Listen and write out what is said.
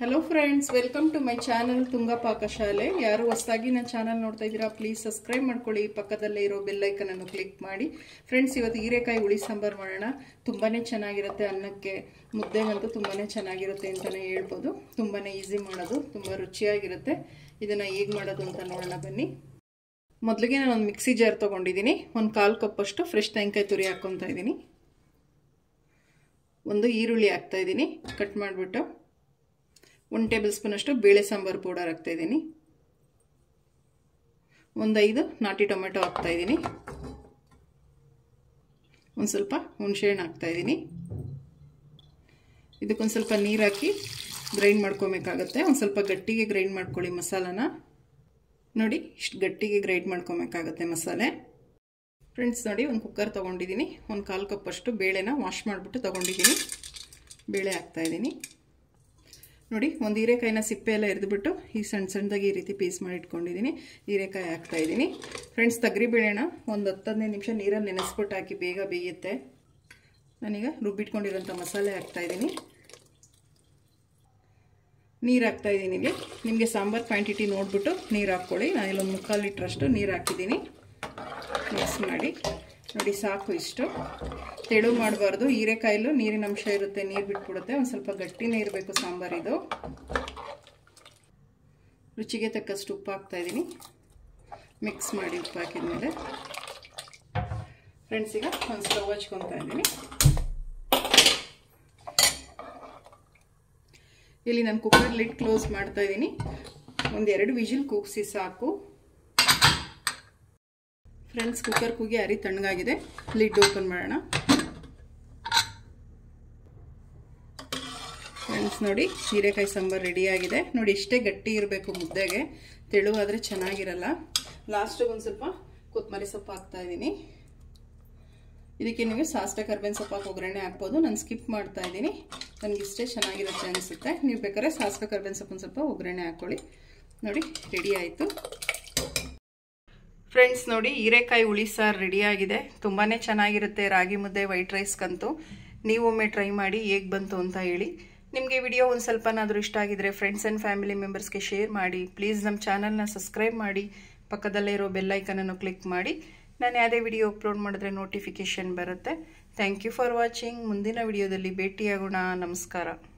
Hello friends, welcome to my channel Tunga ಪಾಕಶಾಲೆ. ಯಾರು ಹೊಸದಾಗಿ ನನ್ನ ಚಾನೆಲ್ ನೋಡ್ತಾ ಇದ್ದೀರಾ ಪ್ಲೀಸ್ ಸಬ್ಸ್ಕ್ರೈಬ್ ಮಾಡ್ಕೊಳ್ಳಿ. ಪಕ್ಕದಲ್ಲೇ ಇರೋ ಬೆಲ್ ಐಕನ್ ಅನ್ನು ಕ್ಲಿಕ್ ಮಾಡಿ. ಫ್ರೆಂಡ್ಸ್, ಇವತ್ತು ಹೀರೆಕಾಯಿ ಹುಳಿ ಸಾಂಬಾರ್ ಮಾಡೋಣ. ತುಂಬಾನೇ ಚೆನ್ನಾಗಿರುತ್ತೆ. ಅನ್ನಕ್ಕೆ ಮುದ್ದೆಗಂತೂ ತುಂಬಾನೇ ಚೆನ್ನಾಗಿರುತ್ತೆ ಅಂತಾನೆ ಹೇಳ್ಬೋದು. ತುಂಬಾನೇ ಈಸಿ ಮಾಡೋದು, ತುಂಬಾ ರುಚಿಯಾಗಿರುತ್ತೆ. ಇದನ್ನ ಹೇಗೆ ಮಾಡೋದು ಅಂತ ನೋಡೋಣ ಬನ್ನಿ. ಮೊದಲಿಗೆ ನಾನು ಒಂದು ಮಿಕ್ಸಿ ಜಾರ್ ತಗೊಂಡಿದ್ದೀನಿ. ಒಂದು 1/4 ಕಪ್ ಅಷ್ಟು ಫ್ರೆಶ್ ತೆಂಗಿನಕಾಯಿ ತುರಿ ಹಾಕ್ಕೊಂತಾ ಇದ್ದೀನಿ. ಒಂದು ಈರುಳ್ಳಿ ಹಾಕ್ತಾ ಇದ್ದೀನಿ ಕಟ್ ಮಾಡಿಬಿಟ್ಟು. 1 ಟೇಬಲ್ ಸ್ಪೂನ್ ಅಷ್ಟು ಬೇಳೆ ಸಾಂಬಾರು ಪೌಡರ್ ಹಾಕ್ತಾ ಇದ್ದೀನಿ. ಒಂದು 5 ನಾಟಿ ಟೊಮೆಟೊ ಹಾಕ್ತಾ ಇದ್ದೀನಿ. ಒಂದು ಸ್ವಲ್ಪ ಹುಣಸೆ ಹಣ್ಣು ಹಾಕ್ತಾ ಇದ್ದೀನಿ. ಇದಕ್ಕೊಂದು ಸ್ವಲ್ಪ ನೀರು ಹಾಕಿ ಗ್ರೈಂಡ್ ಮಾಡ್ಕೊಬೇಕಾಗತ್ತೆ. ಒಂದು ಸ್ವಲ್ಪ ಗಟ್ಟಿಗೆ ಗ್ರೈಂಡ್ ಮಾಡ್ಕೊಳ್ಳಿ ಮಸಾಲಾನ. ನೋಡಿ, ಇಷ್ಟು ಗಟ್ಟಿಗೆ ಗ್ರೈಂಡ್ ಮಾಡ್ಕೊಬೇಕಾಗತ್ತೆ ಮಸಾಲೆ. ಫ್ರೆಂಡ್ಸ್ ನೋಡಿ, ಒಂದು ಕುಕ್ಕರ್ ತೊಗೊಂಡಿದ್ದೀನಿ. ಒಂದು 1/4 ಕಪ್ ಅಷ್ಟು ಬೇಳೆನ ವಾಶ್ ಮಾಡಿಬಿಟ್ಟು ತೊಗೊಂಡಿದ್ದೀನಿ. ಬೇಳೆ ಹಾಕ್ತಾ ಇದ್ದೀನಿ. ನೋಡಿ, ಒಂದು ಹೀರೆಕಾಯಿನ ಸಿಪ್ಪೆ ಎಲ್ಲ ಎರೆದುಬಿಟ್ಟು ಈ ಸಣ್ಣದಾಗಿ ಈ ರೀತಿ ಪೀಸ್ ಮಾಡಿ ಇಟ್ಕೊಂಡಿದ್ದೀನಿ. ಹೀರೆಕಾಯಿ ಹಾಕ್ತಾ ಇದ್ದೀನಿ. ಫ್ರೆಂಡ್ಸ್, ತೊಗರಿಬೇಳೆನ ಒಂದು 10-15 ನಿಮಿಷ ನೀರಲ್ಲಿ ನೆನೆಸ್ಬಿಟ್ಟು ಹಾಕಿ, ಬೇಗ ಬೇಯುತ್ತೆ. ನಾನೀಗ ರುಬ್ಬಿಟ್ಕೊಂಡಿರೋಂಥ ಮಸಾಲೆ ಹಾಕ್ತಾ ಇದ್ದೀನಿ. ನೀರು ಹಾಕ್ತಾ ಇದ್ದೀನಿ. ಇಲ್ಲಿ ನಿಮಗೆ ಸಾಂಬಾರು ಕ್ವಾಂಟಿಟಿ ನೋಡಿಬಿಟ್ಟು ನೀರು ಹಾಕ್ಕೊಳ್ಳಿ. ನಾನಿಲ್ಲೊಂದು 3/4 ಲೀಟ್ರಷ್ಟು ನೀರು ಹಾಕಿದ್ದೀನಿ. ಮಿಕ್ಸ್ ಮಾಡಿ ನೋಡಿ, ಸಾಕು. ಇಷ್ಟು ತೆಳು ಮಾಡಬಾರ್ದು. ಹೀರೆಕಾಯಿಲು ನೀರಿನ ಅಂಶ ಇರುತ್ತೆ, ನೀರು ಬಿಟ್ಬಿಡುತ್ತೆ. ಒಂದು ಸ್ವಲ್ಪ ಗಟ್ಟಿನೇ ಇರಬೇಕು ಸಾಂಬಾರಿದು. ರುಚಿಗೆ ತಕ್ಕಷ್ಟು ಉಪ್ಪು ಹಾಕ್ತಾ ಇದ್ದೀನಿ. ಮಿಕ್ಸ್ ಮಾಡಿ ಉಪ್ಪು ಹಾಕಿದ್ಮೇಲೆ ಫ್ರೆಂಡ್ಸ್, ಈಗ ಒಂದು ಸ್ಟವ್ ಹಚ್ಕೊತಾ ಇದ್ದೀನಿ. ಇಲ್ಲಿ ನಾನು ಕುಕ್ಕರ್ ಲಿಡ್ ಕ್ಲೋಸ್ ಮಾಡ್ತಾ ಇದ್ದೀನಿ. ಒಂದು 2 ವಿಜಿಲ್ ಕೂಗಿಸಿ ಸಾಕು. ಫ್ರೆಂಡ್ಸ್, ಕುಕ್ಕರ್ ಕೂಗಿ ಅರಿ ತಣ್ಣಗಾಗಿದೆ. ಲಿಡ್ ಓಪನ್ ಮಾಡೋಣ. ಫ್ರೆಂಡ್ಸ್ ನೋಡಿ, ಹೀರೆಕಾಯಿ ಸಾಂಬಾರು ರೆಡಿಯಾಗಿದೆ. ನೋಡಿ, ಇಷ್ಟೇ ಗಟ್ಟಿ ಇರಬೇಕು ಮುದ್ದೆಗೆ, ತೆಳುವಾದರೆ ಚೆನ್ನಾಗಿರಲ್ಲ. ಲಾಸ್ಟಿಗೆ ಒಂದು ಸ್ವಲ್ಪ ಕೊತ್ತಂಬರಿ ಸೊಪ್ಪು ಹಾಕ್ತಾ ಇದ್ದೀನಿ. ಇದಕ್ಕೆ ನೀವು ಸಾಸಿವೆ ಕರಿಬೇವಿನ ಸೊಪ್ಪು ಹಾಕಿ ಒಗ್ಗರಣೆ ಹಾಕ್ಬೋದು. ನಾನು ಸ್ಕಿಪ್ ಮಾಡ್ತಾ ಇದ್ದೀನಿ. ನನಗಿಷ್ಟೇ ಚೆನ್ನಾಗಿರುತ್ತೆ ಅನಿಸುತ್ತೆ. ನೀವು ಬೇಕಾದ್ರೆ ಸಾಸಿವೆ ಕರಿಬೇವಿನ ಸೊಪ್ಪು ಒಂದು ಸ್ವಲ್ಪ ಒಗ್ಗರಣೆ ಹಾಕ್ಕೊಳ್ಳಿ. ನೋಡಿ, ರೆಡಿ ಆಯಿತು. ಫ್ರೆಂಡ್ಸ್ ನೋಡಿ, ಹೀರೆಕಾಯಿ ಹುಳಿ ಸಾರು ರೆಡಿಯಾಗಿದೆ. ತುಂಬಾ ಚೆನ್ನಾಗಿರುತ್ತೆ ರಾಗಿ ಮುದ್ದೆ, ವೈಟ್ ರೈಸ್ಗಂತೂ. ನೀವು ಒಮ್ಮೆ ಟ್ರೈ ಮಾಡಿ ಹೇಗೆ ಬಂತು ಅಂತ ಹೇಳಿ. ನಿಮಗೆ ವಿಡಿಯೋ ಒಂದು ಸ್ವಲ್ಪನಾದರೂ ಇಷ್ಟ ಆಗಿದ್ರೆ ಫ್ರೆಂಡ್ಸ್ ಆ್ಯಂಡ್ ಫ್ಯಾಮಿಲಿ ಮೆಂಬರ್ಸ್ಗೆ ಶೇರ್ ಮಾಡಿ. ಪ್ಲೀಸ್ ನಮ್ಮ ಚಾನಲ್ನ ಸಬ್ಸ್ಕ್ರೈಬ್ ಮಾಡಿ. ಪಕ್ಕದಲ್ಲೇ ಇರೋ ಬೆಲ್ ಐಕನನ್ನು ಕ್ಲಿಕ್ ಮಾಡಿ. ನಾನು ಯಾವುದೇ ವಿಡಿಯೋ ಅಪ್ಲೋಡ್ ಮಾಡಿದ್ರೆ ನೋಟಿಫಿಕೇಷನ್ ಬರುತ್ತೆ. Thank you for watching. ಮುಂದಿನ ವಿಡಿಯೋದಲ್ಲಿ ಭೇಟಿಯಾಗೋಣ. ನಮಸ್ಕಾರ.